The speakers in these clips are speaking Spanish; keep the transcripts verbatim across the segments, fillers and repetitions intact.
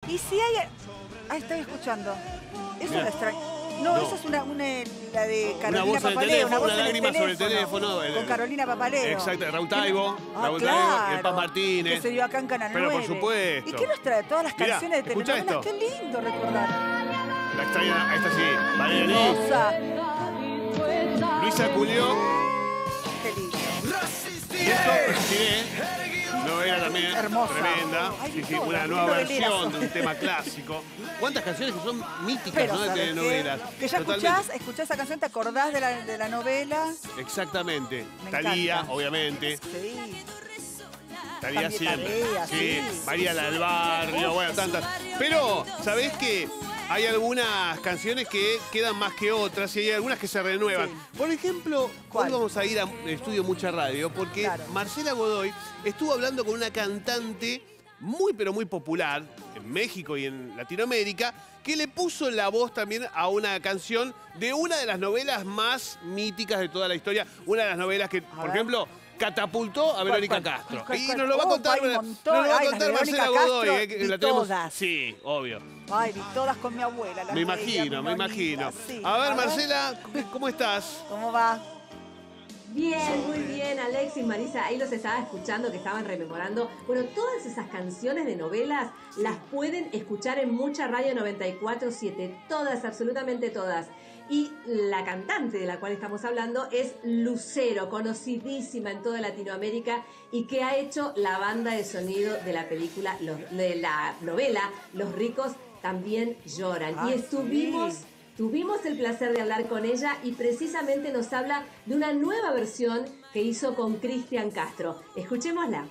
Y si hay... Ah, estoy escuchando. Eso Mirá. no es tra- No, No. esa es una, una la de Una Carolina voz en el Papaleo. teléfono, Una voz una en el lágrima sobre el teléfono. teléfono. el- Con Carolina Papaleo. Exacto, Raúl Taibo, Ah, Raúl claro. Taibo y el Paz Martínez. Que se dio acá en Canal Pero por nueve. supuesto. ¿Y qué nos trae? Todas las Mirá, canciones de escuchá telenovelas. esto. Qué lindo recordar. La extraña, esta sí, Valeria Lee. Rosa. Luisa Culió. Qué lindo. Y esto, Resistiré. Novela también. Hermosa. Tremenda. Ay, Sí, sí, todas, una qué nueva noveleras. versión de un tema clásico. ¿Cuántas canciones que son míticas, Pero, ¿no? De ¿sabes telenovelas. qué? Que ya Totalmente. escuchás, escuchás esa canción, te acordás de la, de la novela. Exactamente. Me Talía, encanta. obviamente. Sí. Talía También siempre. Thalía, sí, sí. María la del Barrio, bueno, tantas. Pero, ¿sabés qué? Hay algunas canciones que quedan más que otras y hay algunas que se renuevan. Sí. Por ejemplo, ¿Cuál? hoy vamos a ir al estudio Mucha Radio porque Claro. Marcela Godoy estuvo hablando con una cantante muy pero muy popular en México y en Latinoamérica que le puso la voz también a una canción de una de las novelas más míticas de toda la historia. Una de las novelas que, por ver. ejemplo, catapultó a Verónica cuál? Castro. ¿Cuál, Y cuál? nos lo va a Oh, contar, hay un nos montón. lo va a Ay, las contar de Marcela Verónica Godoy. Castro, eh, que vi la tenemos- todas. Sí, obvio. Ay, vi todas con mi abuela. las Me veía, imagino, me muy imagino. bonitas, sí. A ver, Marcela, ¿cómo estás? ¿Cómo va? Bien, muy bien, Alexis, Marisa, ahí los estaba escuchando que estaban rememorando. Bueno, todas esas canciones de novelas las pueden escuchar en Mucha Radio noventa y cuatro punto siete, todas, absolutamente todas. Y la cantante de la cual estamos hablando es Lucero, conocidísima en toda Latinoamérica y que ha hecho la banda de sonido de la película, los- de la novela Los ricos también lloran. Ah, y estuvimos... sí. Tuvimos el placer de hablar con ella y precisamente nos habla de una nueva versión que hizo con Cristian Castro. Escuchémosla.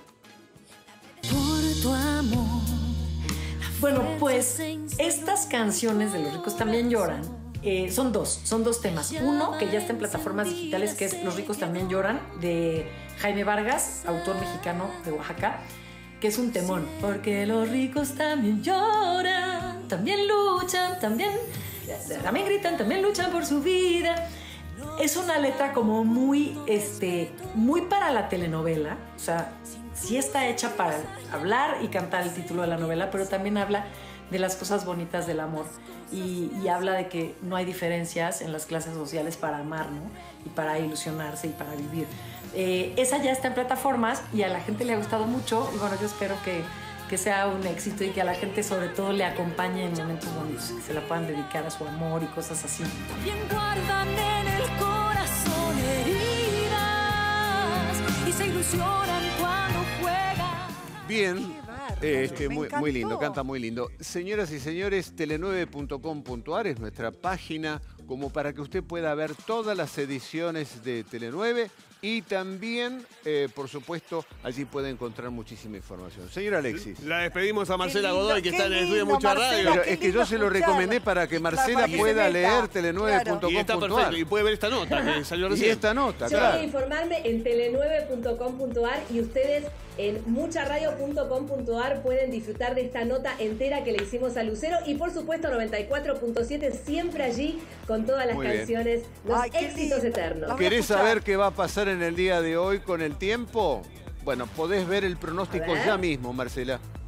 Por tu amor. Bueno, pues estas canciones de Los ricos también lloran. eh, son dos, son dos temas. Uno que ya está en plataformas digitales, que es Los ricos también lloran, de Jaime Vargas, autor mexicano de Oaxaca, que es un temón. Porque los ricos también lloran, también luchan, también, también gritan, también luchan por su vida. Es una letra como muy, este, muy para la telenovela. O sea, sí está hecha para hablar y cantar el título de la novela, pero también habla de las cosas bonitas del amor y, y habla de que no hay diferencias en las clases sociales para amar, ¿no? Y para ilusionarse y para vivir. Eh, esa ya está en plataformas y a la gente le ha gustado mucho y bueno, yo espero que, que sea un éxito y que a la gente sobre todo le acompañe en momentos bonitos, que se la puedan dedicar a su amor y cosas así. Bien guardan en el corazón heridas y se ilusionan cuando juegan. Bien, Qué bárbaro, eh, este, me muy, muy lindo, encantó. canta muy lindo. Señoras y señores, tele nueve punto com punto ar es nuestra página como para que usted pueda ver todas las ediciones de Tele nueve y también, eh, por supuesto, allí puede encontrar muchísima información. Señor Alexis. La despedimos a Marcela Qué lindo, Godoy, que qué está en el estudio de lindo, Mucha Marcela, Radio. Pero qué es que yo lindo se lo escucharla. recomendé para que Marcela Para que se pueda meta. leer tele nueve punto Y com está punto perfecto. ar. Y puede ver esta nota que salió Y recién. esta nota, Yo voy claro. a informarme en tele nueve punto com punto ar y ustedes en mucha radio punto com punto ar pueden disfrutar de esta nota entera que le hicimos a Lucero y por supuesto noventa y cuatro punto siete siempre allí con todas las Muy bien. canciones, los Ay, qué éxitos lindo. eternos. La voy a ¿Querés escuchar. saber qué va a pasar en el día de hoy con el tiempo? Bueno, podés ver el pronóstico A ver. ya mismo, Marcela.